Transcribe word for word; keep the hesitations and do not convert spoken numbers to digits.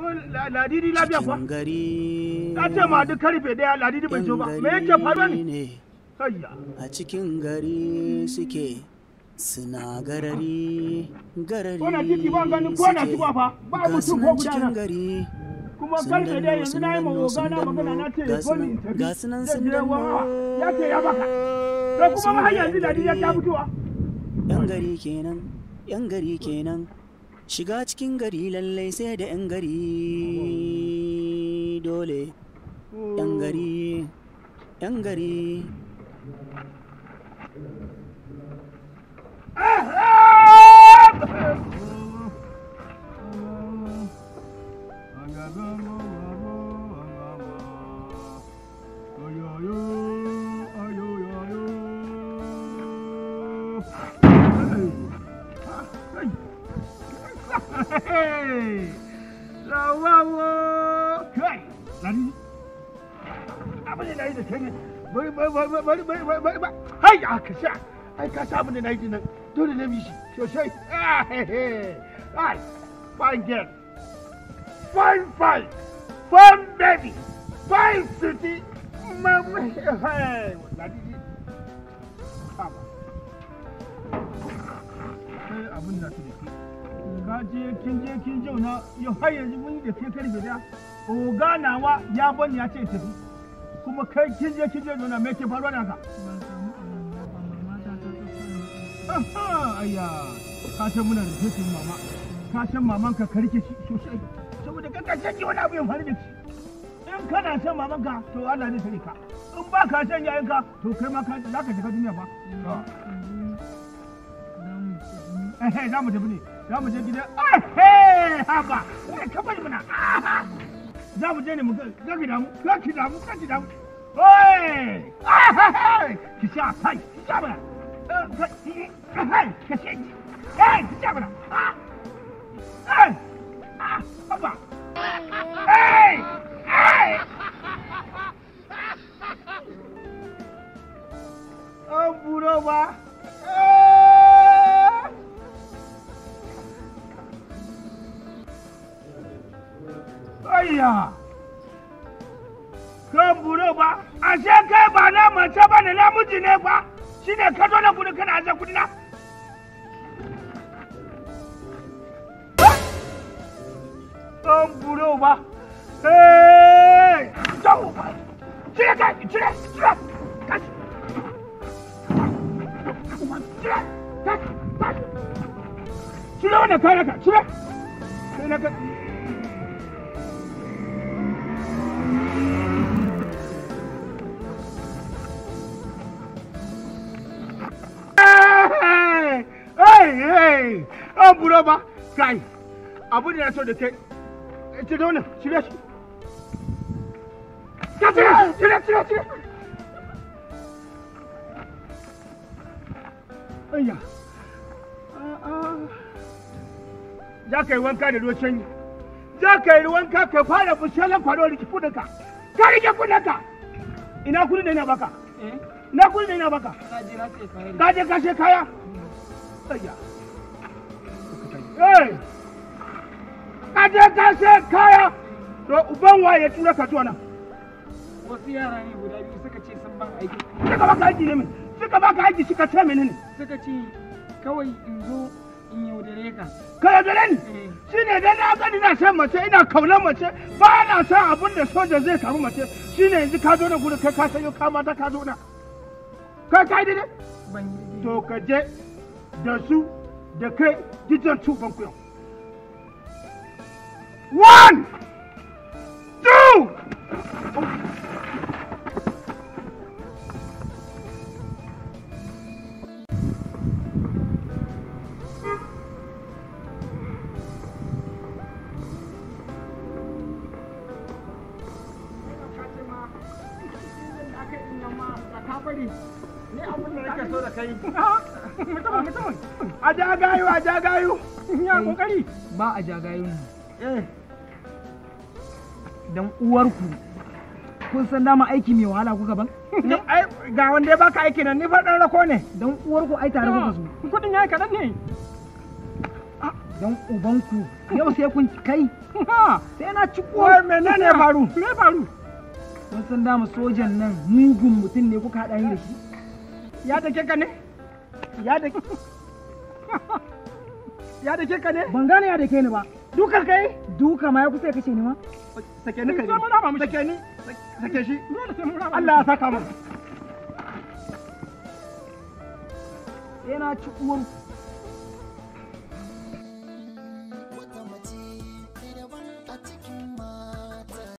Ladidi lafiya kuwa? Na ce ma duk karfe daya Ladidi bai zo ba. Me yake faruwa ne? A cikin gari suke suna garari garari suke ga sunan cikin gari kuma karfe daya yanzu na yi ma ogana magana na ce bani in tafi. Ga sunan sun danno ya ce ya baka. Da kuma har yanzu Ladidi ya ta fitowa. Yan gari kenan, yan gari kenan. Shiga cikin gari lallai sai da 'yan gari dole 'yan gari 'yan gari Lawawo kai Ladidi abin da na yi da kai ne bari bari bari bari bari bari bari hai aka sha ai ka sa abin da na yi nan dole ne mi shi sosai ai fine girl fine fine fine baby fine city mama hey Ladidi kama sai abin da take ka je kin je kin jauna yau har yanzu mun da ke karfe da oga nawa ya bani ya ce tafi kuma kai kin je kin je zauna me ke faruwa da haka ayya ka san muna da tekin mama ka san maman ka karke shi sosai saboda ka kace ki wani abu ya faru da shi in kana san maman ka to Allah ne sani ka in ba ka san yayin ka to kai ma ka za ka shiga duniya ba eh za mu tafi ne za mu je gida eh haba eh ka bari mana za mu je ne mu ga ki damu ga ki damu ga ki damu oi ki sha kai ki sha mana eh ka sha eh ki sha mana eh haba eh eh oh buro ba Ayya! Kan buro ba, ashe kai ba na mace ba ne namiji ne ba, shi ne ka zo da kudi kana aje kudi na? Kan buro ba, hey! Jawo ba! Cire kai, cire, cire! Kashi! Cire! Kashi! Kashi! Cire wannan kai naka, cire! Kai naka. An buro ba, kai, abu da ya so da kai, ci da wannan, cire shi. Ka cire, cire, cire, cire. Ayya, za ka yi wanka da ruwan sanyi, za ka yi wanka ka fara bushelan kwado rike kudinka, ka rike kudinka. Ina kudin da ina baka? Ina kudin da ina baka? Ka je ka she kaya? Ayya. Hey! Ka je ka sai kaya, to uban waye tura ka zuwa nan. Wasu yara ne guda biyu suka ce sun ban aiki. Suka baka aiki ne min, suka baka aiki suka ce menene? Suka ce kawai in zo in yaudare ka. Ka yaudare ni? Shi ne dai na gani na san mace ina kaunar mace ba na san abin da soja zai samu mace shi ne yanzu ka zo na gudu kai ka sayo ka mata ka zo na. Ka kai dai? Ban yi. To ka je da su da kai gidan tuban ku yau. One! Two! Ni abin da nake so da kai. Mutum mutum. A jagayo a jagayo. Ya kokari. Ba a jagayo ne. Eh. Dan uwarku. Kun san dama aiki mai wahala kuka ban? Ai ga wanda ya baka aiki nan ni fa dan rako ne. Dan uwarku ai tare kuka su. Kudin yayi kadan ne. Dan ubanku yau sai kun kai. Sai na na ci Wai menene ya faru? Me faru? Kun san dama sojan nan mugun mutum ne kuka haɗa ni da shi? Ya dake ka ne? Ya dake Ya dake ka ne? Ban gane ya dake ni ba. Dukar kai? Duka ma ya kusa ya kashe ni ma. Sake ni kai. Sake ni. Sake shi. Allah ya saka mu. Sai na ci uwar